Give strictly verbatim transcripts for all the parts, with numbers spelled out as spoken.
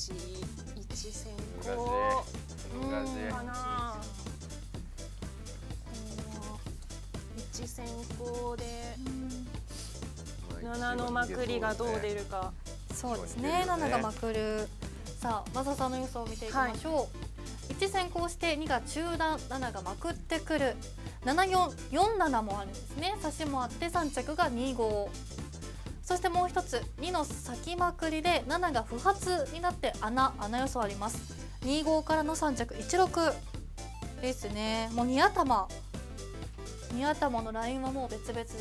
一一先難しい行。 難しいかな。一先行で七のまくりがどう出るか。 そうですね。七がまくる。さあ、マサさんの予想を見ていきましょう。一先行して二が中段、七がまくってくる。七四四七もあるんですね。差しもあって三着が二五。そしてもう一つにの先まくりでななが不発になって穴穴予想あります。にごからのさん着いちろくですね。もうに頭に頭のラインはもう別々。に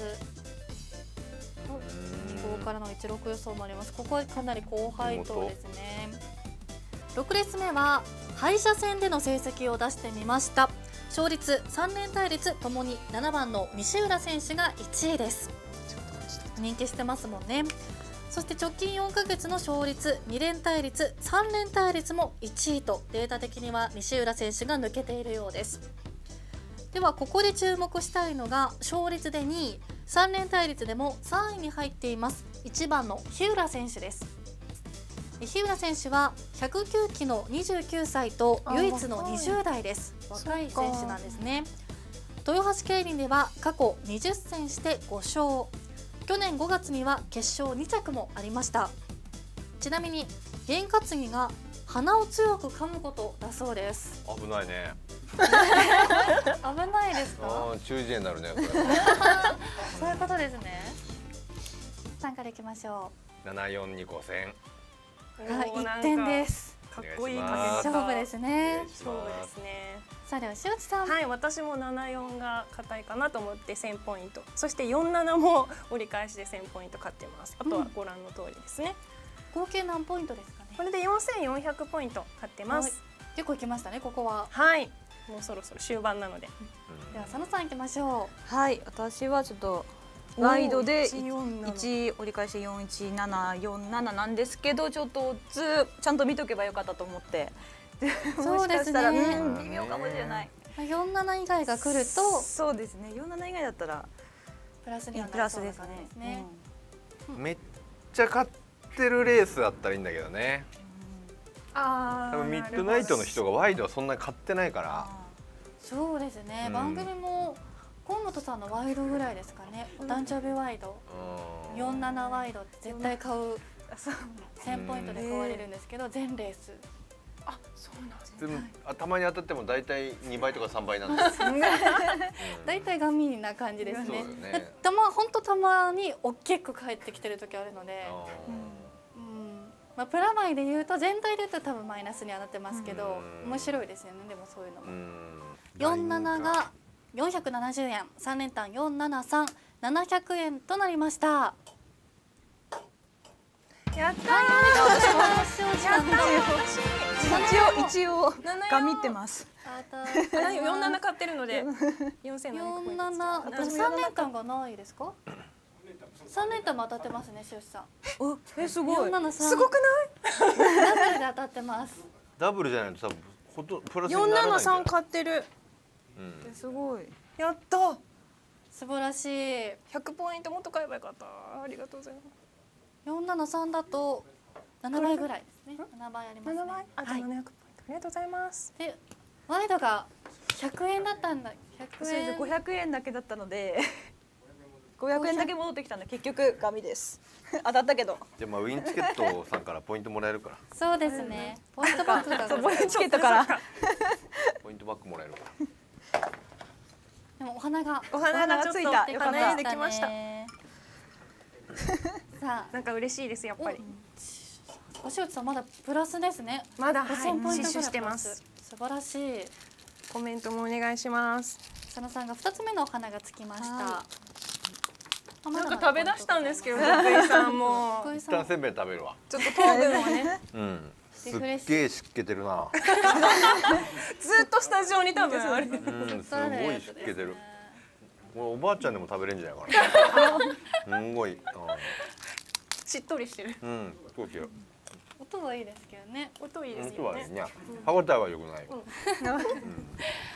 ごからのいちろく予想もあります。ここはかなり高配当ですね。ろくレース目は敗者戦での成績を出してみました。勝率さん連対率ともにななばんの西浦選手がいちいです。人気してますもんね。そして直近よんかげつの勝率に連対率さん連対率もいちいとデータ的には西浦選手が抜けているようです。ではここで注目したいのが勝率でにいさん連対率でもさんいに入っていますいちばんの日浦選手です。日浦選手はひゃくきゅうきのにじゅうきゅうさいと唯一のにじゅう代です。若い選手なんですね。豊橋競輪では過去にじゅっ戦してご勝。去年ごがつには決勝に着もありました。ちなみに験担ぎが鼻を強く噛むことだそうです。 危ないね。 危ないですか？ ああ、注意事になるね。これそういうことですね。さんからいきましょ七四二五戦。 う。はい、いってんです。 かっこいいお願いします勝勝負ですね。 勝負ですね。 さあでは塩地さん。 はい、私もななよんが硬いかなと思ってせんポイント。そしてよんななも折り返しでせんポイント勝ってます。あとはご覧の通りですね。 合計何ポイントですかね？ これでよんせんよんひゃくポイント勝ってます。 結構いきましたね、ここは。 はい。もうそろそろ終盤なので。 では佐野さんいきましょはい、私はちょっとワイドでいちよんなないち折り返しよんいちななよんなななんですけど、ちょっとオッズちゃんと見とけばよかったと思ってそうですねもしかしたらうん微妙かもしれない。 う。よんなな以外が来るとそうですね、よんなな以外だったらプラスにはプなりそうなラスですね感じですね。 めっちゃ勝ってるレースだったらいいんだけどね。 あ多分ミッドナイトの人がワイドはそんなに買ってないから。 そうですね、 うん番組も河本さんのワイドぐらいですかね。お誕生日ワイドうんよんななワイドって絶対買うせんポイントで買われるんですけど、全レースあ、そうなんですでもあたまに当たっても大体にばいとかさんばいなんです。 大体ガミな感じですそうね。 だよね。 たま本当たまに大きく帰ってきてる時あるので、 あうんまあ、プラマイで言うと全体で言うと多分マイナスにはなってますけど、 うん面白いですよね。でもそういうのーうもん。 よんなながよんひゃくななじゅうえん、さん連単よんななさん、ななひゃくえんとなりました。 やった一応一応が見てます。 ー。よんなな買ってるのでよんせんななひゃくポイントよんなな、あとさん連単がないですか？さん連単も当たってますね、しおしさん。 お、えすごい。 よんななさんすごくない？ ダブルで当たってます。 ダブルじゃないと多分ほとプラスによんならないんだよななさん買ってる。 うんすごい。 やった。 素晴らしい。 ひゃくポイントもっと買えばよかった。ありがとうございます。 よんななさんだとななばいぐらいですね。ななばいありますね。 ななばい。あとはいななひゃくポイント。ありがとうございます。 で、ワイドがひゃくえんだったんだ。ひゃくそうですえん。 ごひゃくえんだけだったのでごひゃくえんだけ戻ってきたんで結局ガミです。当たったけど。 じゃあまあウィンチケットさんからポイントもらえるから。 そうですね。ポイントバックがそうボイチケットから。 ポイントバックもらえるから。 でもお花がお花がちょっとついたよかった花できました。 ね。さあ、 なんか嬉しいですやっぱり。 おしおちさんまだプラスですね。 まだごせんポイントぐらい死守してます。 素晴らしい。 コメントもお願いします。 佐野さんがふたつめのお花がつきました。 はあなんか食べ出したんですけど、徳井さんも福井さん一旦せんべい食べるわ。 ちょっと糖分をね、 うん。すっリフレッシュげえ湿気てるな。 ずっとスタジオに多分あれ。 うん、すごい湿気てる。これおばあちゃんでも食べれんじゃないかな。すんごい。 しっとりしてる。 うん、そうしよう。 音はいいですけどね。 音いいです本当はよね。 ね、歯ごたえは良くないよ。